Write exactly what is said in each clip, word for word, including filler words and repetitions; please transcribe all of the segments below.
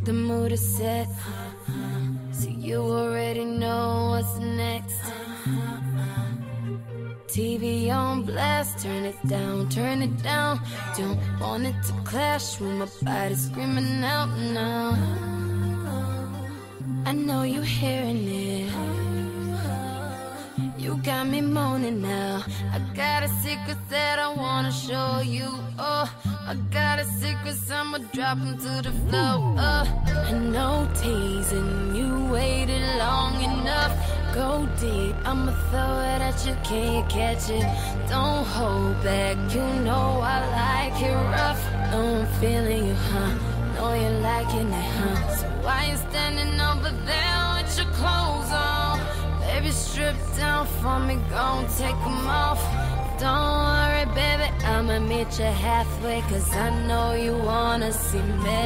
The mood is set, so you already know what's next. T V on blast, turn it down, turn it down. Don't want it to clash with my body screaming out now. I know you hearing it. You got me moaning now. I got a secret that I wanna show you. Oh, I got a secret, so I'ma drop 'em to the floor. Oh, and no teasing, you waited long enough. Go deep, I'ma throw it at you, can't catch it. Don't hold back, you know I like it rough. Know I'm feeling you, huh? Know you're liking it, huh? So why you standing over there with your clothes on? Baby, strip down for me, gon' take 'em off. Don't worry, baby, I'ma meet you halfway, 'cause I know you wanna see me.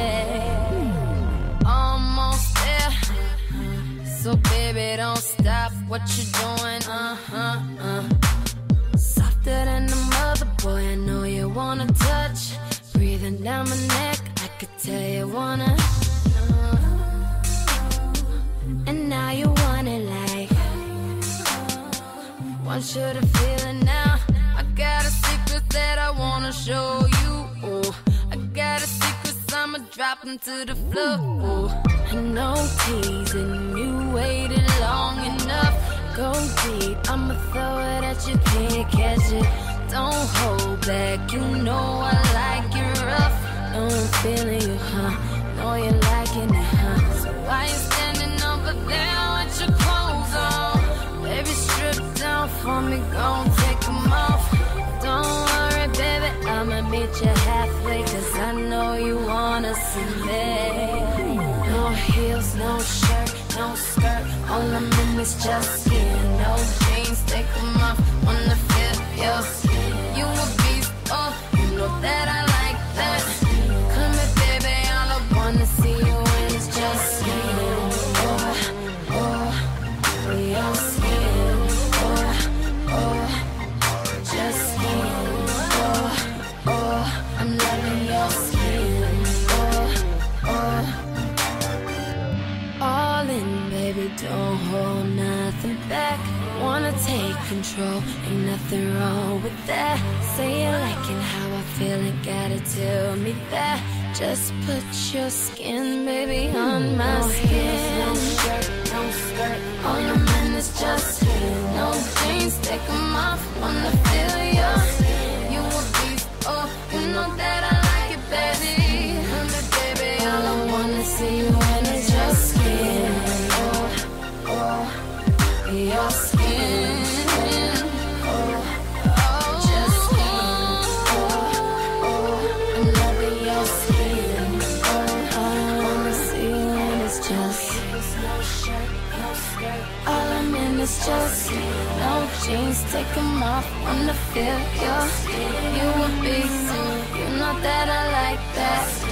Almost there, so baby, don't stop what you doing, uh-huh, uh. Softer than a mother, boy, I know you wanna touch. Breathing down my neck, I could tell you wanna. And now you want it like, want you to feel it now. I got a secret that I wanna show you. Oh, I got a secret, so I'ma drop 'em to the floor. Oh, and no teasing, you waited long enough. Go deep, I'ma throw it at you, can't catch it. Don't hold back, you know I like it rough. Know I'm feeling you, huh? Know you're liking it, huh? So why you standing over there with your clothes on? Baby, strip down for me, gon' take 'em off. Don't worry, baby, I'ma meet you halfway, 'cause I know you wanna see me. No heels, no shirt, no skirt, all I'm in is just skin. No jeans, take 'em off, wanna feel your skin. You a beast, oh, you know that I like that. Come here, baby, all I wanna see you in is just skin. Oh, oh, your skin. Oh, oh, just skin. Oh, oh, I'm loving your skin. Oh, oh, all in, baby, don't hold nothing back. Wanna take control, ain't nothing wrong with that. Say you liking how I feel and gotta tell me that. Just put your skin, baby, on my skin. No shirt, no skirt, all I'm in is just skin. No jeans, take 'em off, wanna feel your skin. You a beast, oh, you know that I like it, baby. Come here, baby, all I wanna see you in is your skin. Oh, oh, your skin. Oh, oh, just skin. Oh, oh, I'm loving your skin. Oh, all I wanna see you in is just no shirt, no skirt. All I'm in is just no jeans, take 'em off, wanna feel your skin. You a beast, you know that I like that.